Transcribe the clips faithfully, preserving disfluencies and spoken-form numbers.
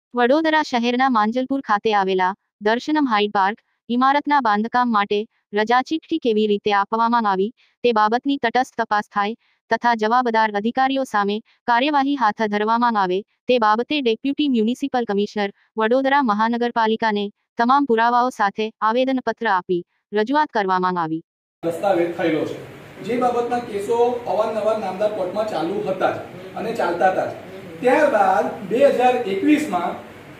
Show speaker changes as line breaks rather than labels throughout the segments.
વડોદરા શહેરના માંજલપુર ખાતે આવેલા દર્શનમ હાઇડ પાર્ક ઇમારતના બાંધકામ માટે રજાચીઠ્ઠી કેવી રીતે આપવામાં આવી તે બાબતની તટસ્થ તપાસ થાય તથા જવાબદાર અધિકારીઓ સામે કાર્યવાહી હાથ ધરવામાં આવે તે બાબતે ડેપ્યુટી મ્યુનિસિપલ કમિશનર વડોદરા મહાનગરપાલિકાને તમામ પુરાવાઓ સાથે આવેદનપત્ર આપી રજૂઆત કરવામાં આવી।
દસ્તાવેજ થયેલો છે જે બાબતના કેસો અવારનવાર નામદાર કોર્ટમાં ચાલુ હતા અને ચાલતા હતા। ત્યારબાદ બે હજાર એકવીસ માં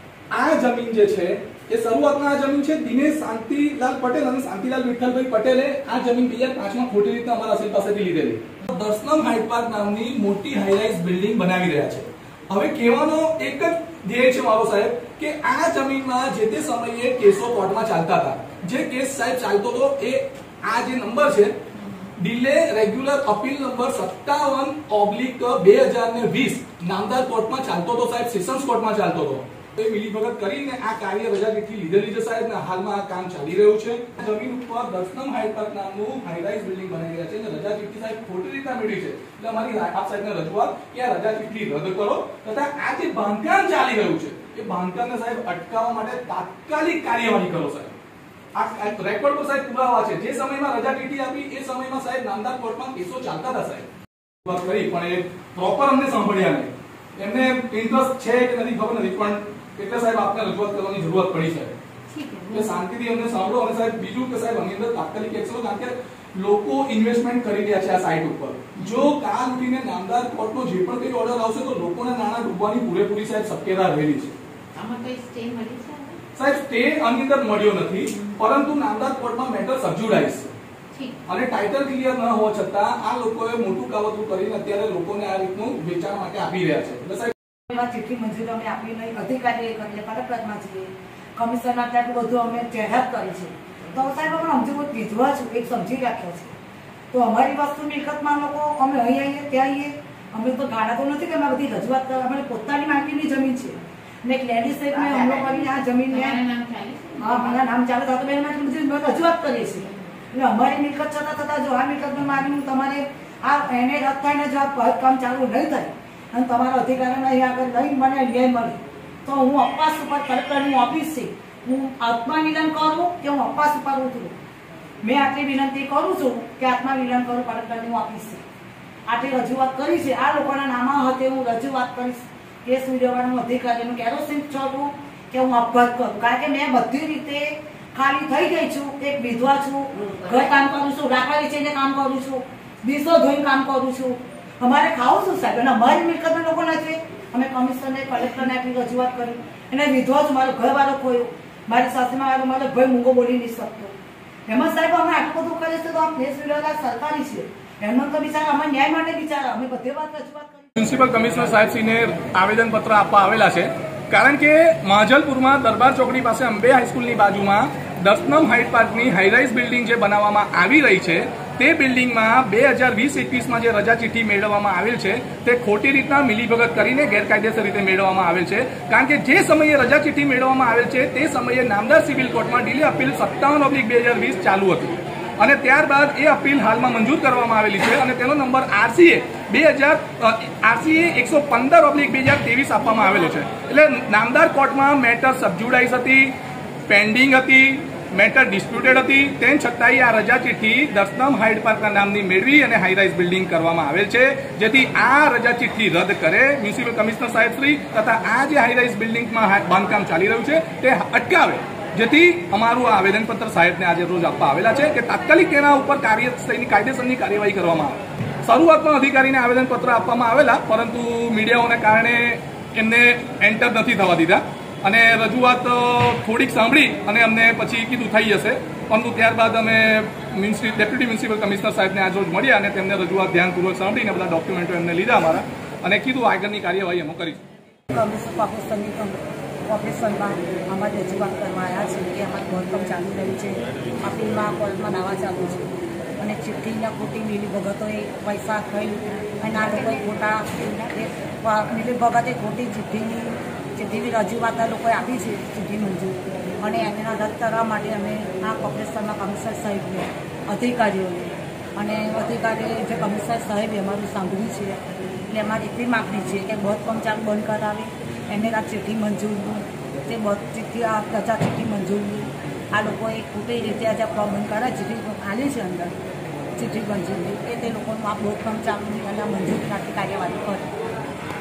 આ જમીન જે છે એ શરૂઆતમાં આ જમીન છે દિનેશ શાંતિલાલ પટેલ અને શાંતિલાલ વિઠ્ઠલભાઈ પટેલે આ જમીન બે હજાર પાંચ માં ખોટી રીતે અમારા અસીલ પાસેથી લીધેલી। દર્શનમ હાઇડ પાર્ક નામની મોટી હાઈરાઇઝ બિલ્ડિંગ બનાવી રહ્યા છે। હવે કહેવાનો એક જ ધ્યેય છે મારો સાહેબ કે આ જમીનમાં જે તે સમયે કેસો કોર્ટમાં ચાલતા હતા। જે કેસ સાહેબ ચાલતો હતો એ આ જે નંબર છે ડિલે રેગ્યુલર અપીલ નંબર સત્તાવન ઓબ્લિક બે હજાર વીસ નામદાર કોર્ટમાં ચાલતો હતો સાહેબ, સેશન્સ કોર્ટમાં ચાલતો હતો। એ મિલીભગત કરીને આ કાર્ય રજાચીઠ્ઠી લીધેલી છે સાહેબ ને હાલમાં આ કામ ચાલી રહ્યું છે। જમીન ઉપર દર્શનમ હાઇડ પાર્ક નામનું હાઈરાઇઝ બિલ્ડિંગ બનાવી રહ્યા છે અને રજાચીઠ્ઠી સાહેબ ખોટી રીતે મેળવી છે। એટલે અમારી આપ સાહેબને રજૂઆત કે આ રજાચીઠ્ઠી રદ કરો તથા આ જે બાંધકામ ચાલી રહ્યું છે એ બાંધકામને સાહેબ અટકાવવા માટે તાત્કાલિક કાર્યવાહી કરો સાહેબ। આ રેકોર્ડ પર સાહેબ પુરાવા છે જે સમયમાં રજાચીઠ્ઠી આપી એ સમયમાં સાહેબ નામદાર કોર્ટમાં કેસો ચાલતા હતા સાહેબ। વાત કરી પણ એ પ્રોપર અમને સાંભળ્યા નહીં, એમને ઇન્ટરેસ્ટ છે કે નથી ખબર નથી પણ એટલે સાહેબ આપને રજૂઆત કરવાની જરૂરત પડી છે એટલે શાંતિથી અમને સાંભળો। અને સાહેબ બીજું કે સાહેબ આની અંદર તાત્કાલિક એક્શન, કારણ કે લોકો ઇન્વેસ્ટમેન્ટ કરી રહ્યા છે આ સાઇટ ઉપર। જો કાલ ઉઠીને નામદાર કોર્ટનો જે પણ કઈ ઓર્ડર આવશે તો લોકોના નાણાં ડૂબવાની પૂરેપૂરી સાહેબ શક્યતા રહેલી છે।
આમાં કઈ સ્ટે મળી છે
સાહેબ? સ્ટે આની અંદર મળ્યો નથી, પરંતુ નામદાર કોર્ટમાં મેટર સબજ્યુડાઇઝ છે અને ટાઇટલ ક્લિયર ન હોવા છતાં આ લોકોએ મોટું કાવતરું કરીને અત્યારે લોકોને આ રીતનું વેચાણ માટે આપી રહ્યા છે। એટલે સાહેબ
ચિઠ્ઠી મંજૂરી અમે આપી નહીં, અધિકારીએ કરી કલેક્ટરમાં છીએ, કમિશનર આટલું બધું અમે જાહેરાત કરી છે તો સાહેબ અમે સમજી હું વિધવા છું એક સમજી રાખ્યો છે તો અમારી વસ્તુ મિલકતમાં લોકો અમે અહીં આવીએ ત્યાં આવીએ અમે તો ગાળા તો નથી કે અમે બધી રજૂઆત કરવા, અમે પોતાની માર્કેટની જમીન છે ને એક લેડીઝ સાહેબ મેં હમણાં કરીને આ જમીન હા મારા નામ ચાલે તો મેં બધી રજૂઆત કરી છે એટલે અમારી મિલકત છતાં થતાં જો આ મિલકતમાં માગણી તમારે આ એને રદ થઈને જો આ કામ ચાલુ નહીં થાય અને તમારા અધિકારીને અહીંયા આગળ લઈ મને ન્યાય મળે તો હું અપવાસ ઉપર કલેક્ટરની ઓફિસ છે હું આત્મનિલન કરું કે હું અપવાસ ઉપર ઉતરું। મેં આટલી વિનંતી કરું છું કે આત્મનિલન કરું, કલેક્ટરની ઓફિસ છે આટલી રજૂઆત કરી છે। આ લોકોના નામા હતે હું રજૂઆત કરીશ કેસ ઉજવવાનું અધિકારીનું કેરોસીન ચોટું કે હું અપઘાત કરું, કારણ કે મેં બધી રીતે ખાલી થઈ ગઈ છું। એક વિધવા છું, ઘર કામ કરું છું, લાકડા વેચીને કામ કરું છું, દીસો ધોઈને કામ કરું છું, અમારે ખાવું શું સાહેબ? અને અમારી મિલકતના લોકો નથી। અમે કમિશનરને કલેક્ટરને આપી રજૂઆત કરી અને વિધવા છું, મારો ઘર વાળો ખોયો, મારી સાસરીમાં વાળો મારો ભાઈ મૂંગો બોલી નહીં શકતો। એમાં સાહેબ અમે આટલું બધું કરીએ છીએ તો આ કેસ વિરોધ સરકારી છે એમનો તો બિચારા અમે ન્યાય માટે બિચારા અમે બધી વાત રજૂઆત કરી।
મ્યુનિસિપલ કમિશનર સાહેબશ્રીને આવેદનપત્ર આપવા આવેલા છે કારણ કે માંજલપુરમાં દરબાર ચોકડી પાસે અંબે હાઈસ્કૂલની બાજુમાં દર્શનમ હાઇડ પાર્કની હાઈરાઇઝ બિલ્ડિંગ જે બનાવવામાં આવી રહી છે તે બિલ્ડિંગમાં બે હજાર વીસ એકવીસમાં જે રજાચીઠ્ઠી મેળવવામાં આવેલ છે તે ખોટી રીતના મિલીભગત કરીને ગેરકાયદેસર રીતે મેળવવામાં આવેલ છે। કારણ કે જે સમયે રજાચીઠ્ઠી મેળવવામાં આવેલ છે તે સમયે નામદાર સિવિલ કોર્ટમાં ડિલે અપીલ સત્તાવન ઓબ્લિક બે હજાર વીસ ચાલુ હતી અને ત્યારબાદ એ અપીલ હાલમાં મંજૂર કરવામાં આવેલી છે અને તેનો નંબર આરસીએ બે હજાર આરસીએ એકસો પંદર ઓબ્લિક બે હજાર ત્રેવીસ આપવામાં આવેલો છે। એટલે નામદાર કોર્ટમાં મેટર સબજ્યુડાઇઝ હતી, પેન્ડિંગ હતી, મેટર ડિસ્પ્યુટેડ હતી, તેમ છતાંય આ રજાચીઠ્ઠી દર્શનમ હાઇડ પાર્કના નામની મેળવી અને હાઈરાઇઝ બિલ્ડિંગ કરવામાં આવેલ છે, જેથી આ રજાચીઠ્ઠી રદ કરે મ્યુનિસિપલ કમિશનર સાહેબશ્રી તથા આ જે હાઈરાઇઝ બિલ્ડિંગમાં બાંધકામ ચાલી રહ્યું છે તે અટકાવે, જેથી અમારું આ આવેદનપત્ર સાહેબને આજે રોજ આપવા આવેલા છે કે તાત્કાલિક તેના ઉપર કાર્યસ્થળની કાયદેસરની કાર્યવાહી કરવામાં આવે। શરૂઆતમાં અધિકારીને આવેદનપત્ર આપવામાં આવેલા પરંતુ મીડિયાઓને કારણે એમને એન્ટર નથી થવા દીધા અને રજૂઆત થોડીક સાંભળી અને અમને પછી કીધું થઈ જશે, પરંતુ ત્યારબાદ અમે મ્યુનિસિપલ ડેપ્યુટી મ્યુનિસિપલ કમિશનર સાહેબને આજ રોજ મળ્યા અને તેમને રજૂઆત ધ્યાનપૂર્વક સાંભળીને બધા ડોક્યુમેન્ટો એમને લીધા અમારા અને કીધું આગળની કાર્યવાહી અમે કરીશું।
ઓપરેશનમાં અમારે રજૂઆત કરવા આવ્યા છે કે અમારું બાંધકામ ચાલુ રહ્યું છે, અપીલમાં કોર્ટમાં દાવા ચાલુ છે અને ચિઠ્ઠીના ખોટી મિલીભગતોએ પૈસા ખાઈ અને આ લોકોએ ખોટા મિલીભગતે ખોટી ચિઠ્ઠીની ચિઠ્ઠીની રજૂઆત આ લોકોએ આપી છે ચિઠ્ઠી મંજૂર અને એના રદ કરવા માટે અમે આ કોર્પોરેશનના કમિશનર સાહેબને અધિકારીઓને અને અધિકારીએ જે કમિશનર સાહેબે અમારું સાંભળ્યું છે એટલે અમારી એટલી માગણી છે કે બાંધકામ ચાલુ બંધ કરાવી એમને આ ચિઠ્ઠી મંજૂરની તે બધ ચિઠ્ઠી આ રજા ચિઠ્ઠી મંજૂરની આ લોકોએ ખોટી રીતે આજે પ્રોબ્લેમ કરે ચિઠ્ઠી ખાલી છે અંદર ચિઠ્ઠી મંજૂરની એ તે લોકોનું આ બોધકામ ચાલુ નહીં અને મંજૂર રાખી કાર્યવાહી કરી